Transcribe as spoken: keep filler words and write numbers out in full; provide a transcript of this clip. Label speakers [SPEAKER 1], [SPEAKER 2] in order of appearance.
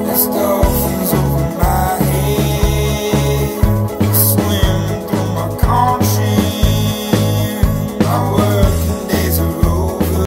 [SPEAKER 1] There's dolphins over my head, swimming through my conscience. My world